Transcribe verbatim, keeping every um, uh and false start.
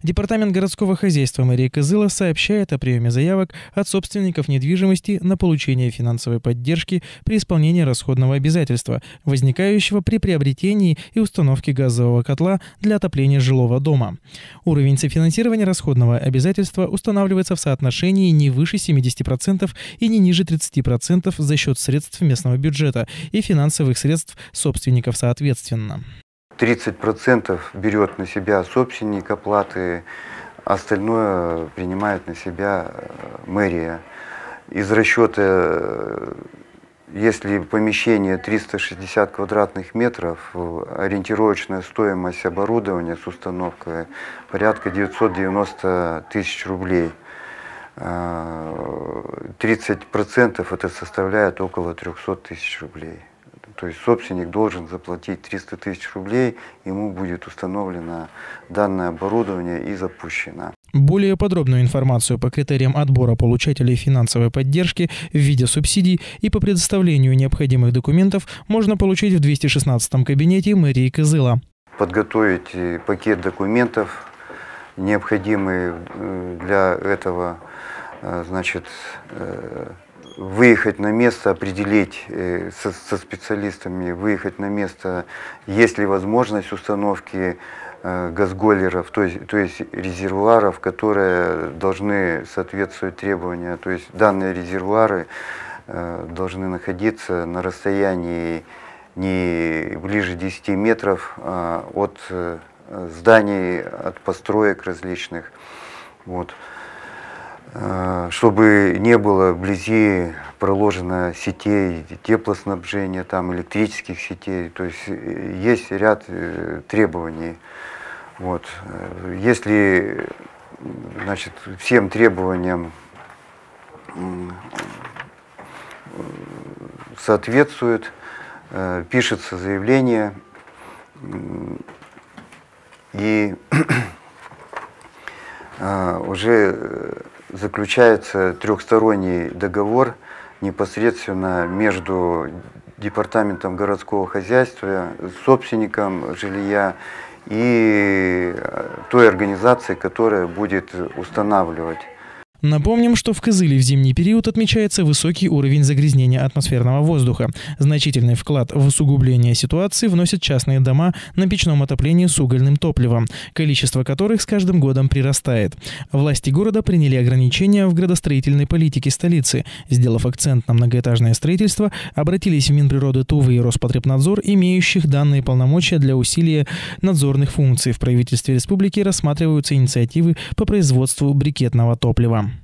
Департамент городского хозяйства мэрии Кызыла сообщает о приеме заявок от собственников недвижимости на получение финансовой поддержки при исполнении расходного обязательства, возникающего при приобретении и установке газового котла для отопления жилого дома. Уровень софинансирования расходного обязательства устанавливается в соотношении не выше семидесяти процентов и не ниже тридцати процентов за счет средств местного бюджета и финансовых средств собственников соответственно. тридцать процентов берет на себя собственник оплаты, остальное принимает на себя мэрия. Из расчета, если помещение триста шестьдесят квадратных метров, ориентировочная стоимость оборудования с установкой порядка девятьсот девяносто тысяч рублей. тридцать процентов это составляет около трёхсот тысяч рублей. То есть собственник должен заплатить триста тысяч рублей, ему будет установлено данное оборудование и запущено. Более подробную информацию по критериям отбора получателей финансовой поддержки в виде субсидий и по предоставлению необходимых документов можно получить в двухсот шестнадцатом кабинете мэрии Кызыла. Подготовить пакет документов, необходимые для этого, значит, выехать на место, определить э, со, со специалистами, выехать на место, есть ли возможность установки э, газголеров, то есть, то есть резервуаров, которые должны соответствовать требованиям. То есть данные резервуары э, должны находиться на расстоянии не ближе десяти метров э, от э, зданий, от построек различных. Вот. Чтобы не было вблизи проложено сетей теплоснабжения, там, электрических сетей. То есть есть ряд требований. Вот. Если, значит, всем требованиям соответствует, пишется заявление и уже заключается трехсторонний договор непосредственно между департаментом городского хозяйства, собственником жилья и той организацией, которая будет устанавливать. Напомним, что в Кызыле в зимний период отмечается высокий уровень загрязнения атмосферного воздуха. Значительный вклад в усугубление ситуации вносят частные дома на печном отоплении с угольным топливом, количество которых с каждым годом прирастает. Власти города приняли ограничения в градостроительной политике столицы. Сделав акцент на многоэтажное строительство, обратились в Минприроды Тувы и Роспотребнадзор, имеющих данные полномочия для усилия надзорных функций. В правительстве республики рассматриваются инициативы по производству брикетного топлива.